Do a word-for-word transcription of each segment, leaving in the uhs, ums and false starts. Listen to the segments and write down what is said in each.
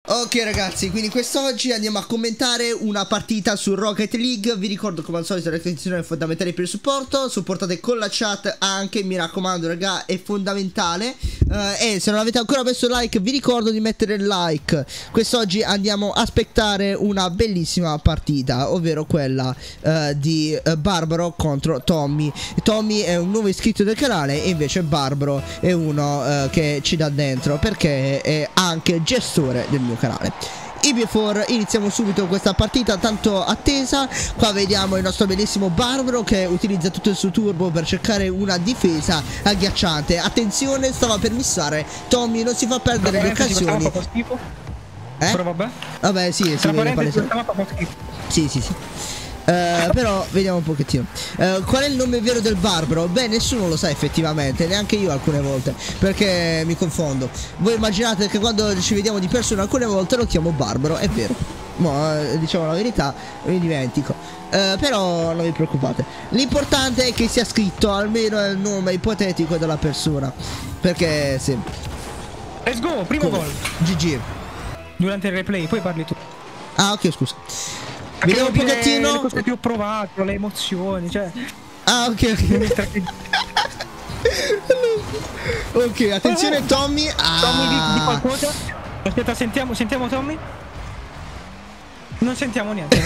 Ok ragazzi, quindi quest'oggi andiamo a commentare una partita su Rocket League. Vi ricordo come al solito l'attenzione è fondamentale per il supporto. Supportate con la chat anche, mi raccomando raga, è fondamentale. uh, E se non avete ancora messo like vi ricordo di mettere il like. Quest'oggi andiamo a aspettare una bellissima partita, ovvero quella uh, di uh, Barbaro contro Tommy. Tommy è un nuovo iscritto del canale e invece Barbaro è uno uh, che ci dà dentro perché è anche gestore del mio canale. I B quattro, iniziamo subito questa partita tanto attesa. Qua vediamo il nostro bellissimo Barbaro che utilizza tutto il suo turbo per cercare una difesa agghiacciante. Attenzione, stava per missare. Tommy non si fa perdere le occasioni. Eh? Però vabbè. Vabbè sì, sì, sì, sì, sì. Uh, però vediamo un pochettino. uh, Qual è il nome vero del Barbaro? Beh, nessuno lo sa effettivamente, neanche io alcune volte, perché mi confondo. Voi immaginate che quando ci vediamo di persona alcune volte lo chiamo Barbaro, è vero. Ma uh, diciamo la verità, mi dimentico. uh, Però non vi preoccupate. L'importante è che sia scritto almeno il nome ipotetico della persona, perché sì. Let's go, primo gol G G. Durante il replay, poi parli tu. Ah ok, scusa. Vediamo un pochettino le cose più provate, le emozioni, cioè. Ah ok, ok. Ok, attenzione Tommy. Ah. Tommy di, di qualcosa. Aspetta, sentiamo, sentiamo Tommy. Non sentiamo niente.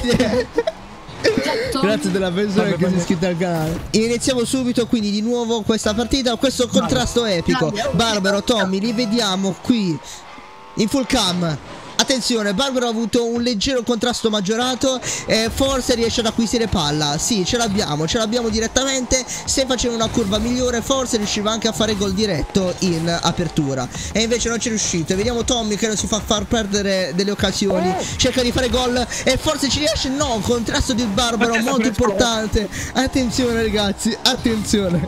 Grazie della persona che si è iscritta al canale. Iniziamo subito quindi di nuovo questa partita. Questo contrasto epico. Barbaro, Tommy, li vediamo qui in full cam. Attenzione, Barbaro ha avuto un leggero contrasto maggiorato e forse riesce ad acquisire palla. Sì, ce l'abbiamo, ce l'abbiamo direttamente. Se faceva una curva migliore forse riusciva anche a fare gol diretto in apertura. E invece non ci è riuscito. E vediamo Tommy che non si fa far perdere delle occasioni. Cerca di fare gol e forse ci riesce. No, contrasto di Barbaro molto importante. Attenzione ragazzi, attenzione.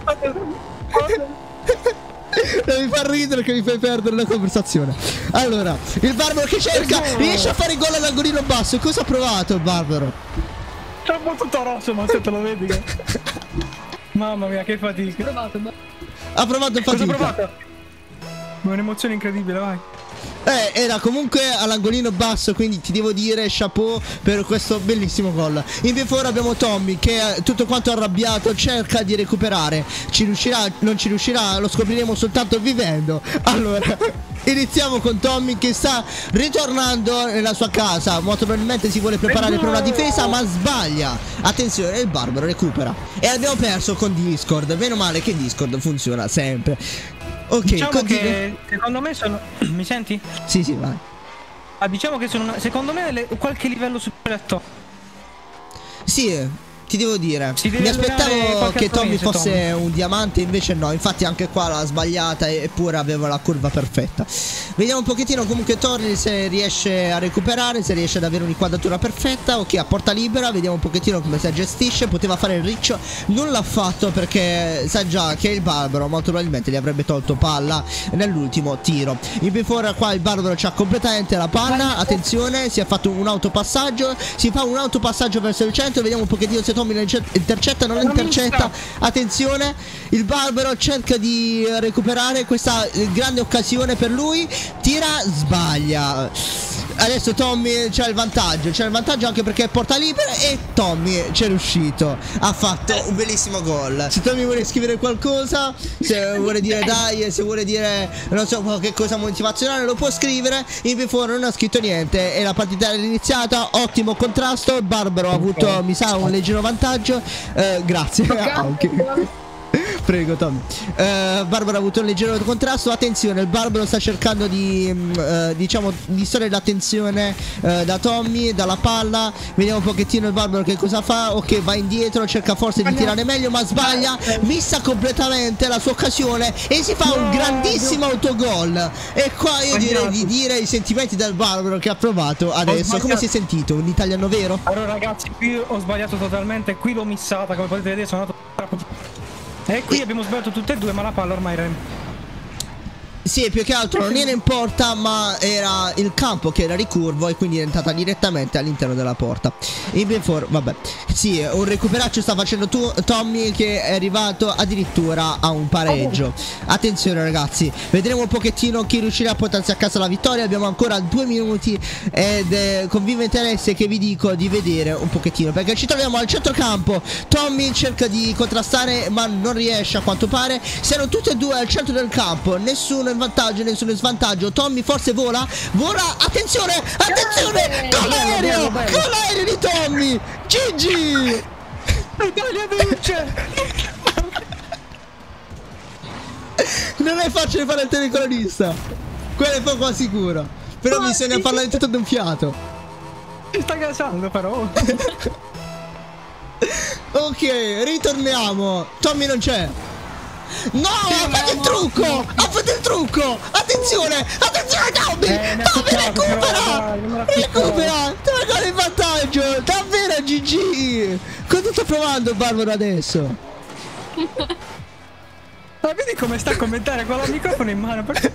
Non mi fa ridere che mi fai perdere la conversazione. Allora, il Barbaro che cerca, riesce a fare gol all'angolino basso. Cosa ha provato il Barbaro? C'è un po' tutto rosso, ma se te lo vedi che... Mamma mia, che fatica. Provato, ma... Ha provato fatica. Cosa ha provato? Un'emozione incredibile, vai. Eh, era comunque all'angolino basso, quindi ti devo dire chapeau per questo bellissimo gol. In B quattro abbiamo Tommy che è tutto quanto arrabbiato, cerca di recuperare. Ci riuscirà, non ci riuscirà, lo scopriremo soltanto vivendo. Allora, iniziamo con Tommy che sta ritornando nella sua casa. Molto probabilmente si vuole preparare per una difesa, ma sbaglia. Attenzione, il Barbaro recupera. E abbiamo perso con Discord. Meno male che Discord funziona sempre. Ok, diciamo continua. che secondo me sono... Mi senti? Sì, sì, vai. Ah, diciamo che sono una... secondo me le... qualche livello superiore a top. Sì, ti devo dire, mi aspettavo che Tommy mese, fosse Tommy. un diamante, invece no. Infatti anche qua l'ha sbagliata, eppure aveva la curva perfetta. Vediamo un pochettino comunque Torri se riesce a recuperare, se riesce ad avere un'inquadratura perfetta. Ok, a porta libera, vediamo un pochettino come si gestisce. Poteva fare il riccio, non l'ha fatto perché sa già che il Barbaro molto probabilmente gli avrebbe tolto palla nell'ultimo tiro. In B quattro qua il Barbaro c'ha completamente la palla. Attenzione, si è fatto un autopassaggio. Si fa un autopassaggio verso il centro. Vediamo un pochettino se Tommy intercetta, non intercetta. Attenzione, il Barbaro cerca di recuperare questa grande occasione per lui. Tira, sbaglia. Adesso Tommy c'ha il vantaggio, c'è il vantaggio anche perché è porta libera e Tommy ci è riuscito. Ha fatto un bellissimo gol. Se Tommy vuole scrivere qualcosa, se vuole dire dai, se vuole dire non so qualche cosa motivazionale, lo può scrivere. In B quattro non ha scritto niente e la partita è iniziata. Ottimo contrasto. Il Barbaro ha avuto, mi sa, un leggero vantaggio. eh, Grazie. Ah, okay. Prego Tommy. uh, Barbaro ha avuto un leggero contrasto. Attenzione, il Barbaro sta cercando di uh, diciamo distogliere l'attenzione uh, da Tommy, dalla palla. Vediamo un pochettino il Barbaro che cosa fa. Ok, va indietro, cerca forse di tirare meglio, ma sbaglia. Missa completamente la sua occasione e si fa un grandissimo autogol. E qua io direi di dire i sentimenti del Barbaro che ha provato adesso. Come si è sentito? Un italiano vero? Allora ragazzi, qui ho sbagliato totalmente. Qui l'ho missata, come potete vedere sono andato... E qui abbiamo sbagliato tutte e due, ma la palla ormai era... Sì, più che altro non era in porta, ma era il campo che era ricurvo e quindi è entrata direttamente all'interno della porta. In Ben quattro, vabbè. Sì, un recuperaccio sta facendo tu, Tommy, che è arrivato addirittura a un pareggio. Attenzione ragazzi, vedremo un pochettino chi riuscirà a portarsi a casa la vittoria. Abbiamo ancora due minuti ed è con vivo interesse che vi dico di vedere un pochettino, perché ci troviamo al centrocampo. Tommy cerca di contrastare ma non riesce a quanto pare. Siamo tutti e due al centro del campo, nessuno in vantaggio, nessuno in svantaggio. Tommy forse vola, vola, attenzione, attenzione, con l'aereo, con l'aereo di Tommy, G G. L'Italia vince. Non è facile fare il telecronista, quello è poco sicuro, però Ma bisogna sì. parlare tutto d'un fiato. Ci sta gasando però. Ok, ritorniamo. Tommy non c'è. No, ha fatto il trucco! Ha fatto il trucco! Attenzione! Attenzione Tommy! Eh, mi ha Tommy toccato, recupera! però, dai, non me l'ha toccato. Recupera! Torna in vantaggio! Davvero G G! Cosa sto provando Barbaro adesso? Ma vedi come sta a commentare con il microfono in mano? Perché...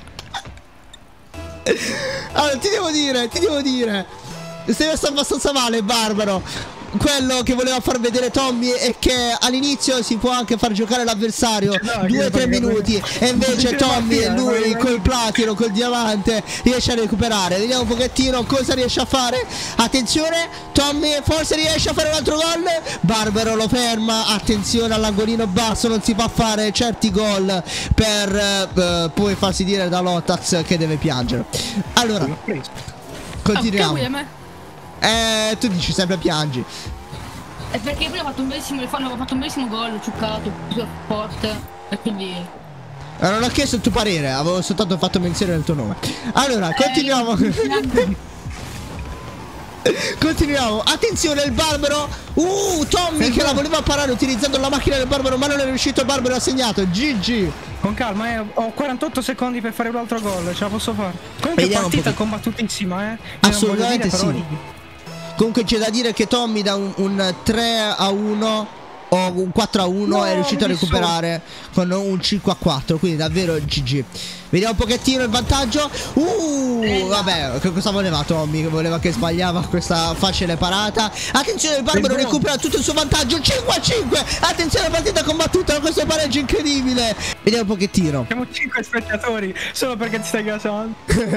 Allora ti devo dire, ti devo dire, stai messo abbastanza male Barbaro. Quello che voleva far vedere Tommy è che all'inizio si può anche far giocare l'avversario due tre minuti e invece Tommy e lui col platino, col diamante riesce a recuperare. Vediamo un pochettino cosa riesce a fare. Attenzione, Tommy forse riesce a fare un altro gol. Barbaro lo ferma. Attenzione all'angolino basso, non si può fare certi gol per eh, poi farsi dire da Lotax che deve piangere. Allora continuiamo. Eh, tu dici sempre piangi. È perché prima ho fatto un bellissimo, ho fatto un bellissimo gol, ho ciuccato super forte e quindi... Eh, non ho chiesto il tuo parere, avevo soltanto fatto menzione del tuo nome. Allora, continuiamo. Continuiamo. Attenzione il Barbaro. Uh, Tommy che la voleva parare utilizzando la macchina del Barbaro, ma non è riuscito. Il Barbaro ha segnato. G G. Con calma, eh. Ho quarantotto secondi per fare un altro gol, ce la posso fare. Comunque Vediamo partita un combattutissima, eh. Assolutamente dire, però... sì. Comunque c'è da dire che Tommy da un, un tre a uno o un quattro a uno no, è riuscito a recuperare con un cinque a quattro, quindi davvero G G. Vediamo un pochettino il vantaggio. Uh, vabbè, che cosa voleva Tommy? Voleva che sbagliava questa facile parata. Attenzione, il Barbaro recupera tutto il suo vantaggio. cinque a cinque. Attenzione, partita combattuta da questo pareggio incredibile. Vediamo un pochettino. Siamo cinque spettatori solo perché ti stai gasando.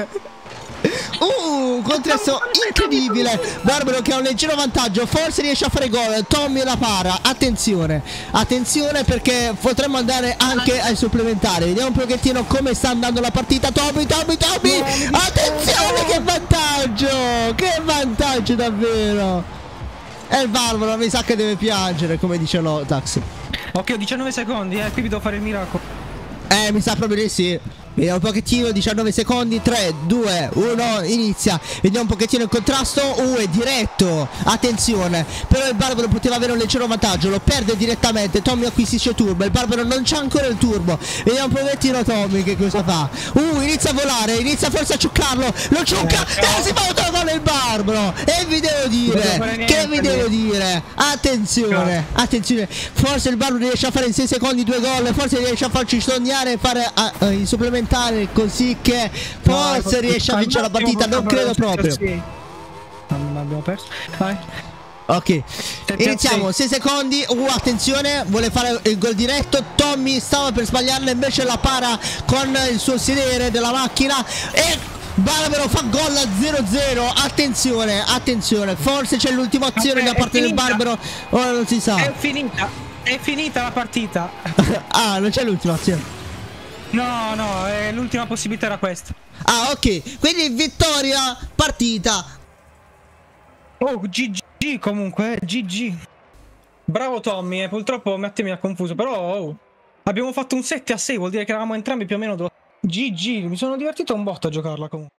Uh, contrasto incredibile. Barbaro che ha un leggero vantaggio, forse riesce a fare gol. Tommy la para. Attenzione, attenzione perché potremmo andare anche ai supplementari. Vediamo un pochettino come sta andando la partita. Tommy, Tommy, Tommy. Attenzione, che vantaggio. Che vantaggio davvero. E il Barbaro mi sa che deve piangere, come dice Lotax. Ok, ho diciannove secondi, eh, qui vi devo fare il miracolo. Eh, mi sa proprio di sì. Vediamo un pochettino, diciannove secondi, tre, due, uno, inizia. Vediamo un pochettino il contrasto. Uh, è diretto. Attenzione. Però il Barbaro poteva avere un leggero vantaggio. Lo perde direttamente. Tommy acquisisce turbo. Il Barbaro non c'ha ancora il turbo. Vediamo un pochettino Tommy che cosa fa. Uh, inizia a volare. Inizia forse a ciuccarlo. Lo ciucca. E si fa un gol il Barbaro. E vi devo dire. Che vi devo dire. Attenzione. Attenzione. Forse il Barbaro riesce a fare in sei secondi due gol. Forse riesce a farci sognare e fare uh, uh, i supplementari, così che forse no, riesce a vincere la partita. Non credo proprio. Non abbiamo perso. Vai. Ok, iniziamo. sei secondi. Uh, attenzione, vuole fare il gol diretto. Tommy stava per sbagliarla, invece la para con il suo sedere della macchina e Barbaro fa gol a zero zero. Attenzione, attenzione. Forse c'è l'ultima azione da parte del Barbaro. Ora non si sa. È finita. È finita la partita. Ah, non c'è l'ultima azione. No, no, eh, l'ultima possibilità era questa. Ah, ok. Quindi vittoria, partita. Oh, G G comunque, eh, G G. Bravo Tommy, eh, purtroppo un attimo mi ha confuso, però oh, abbiamo fatto un sette a sei, vuol dire che eravamo entrambi più o meno do... G G, mi sono divertito un botto a giocarla comunque.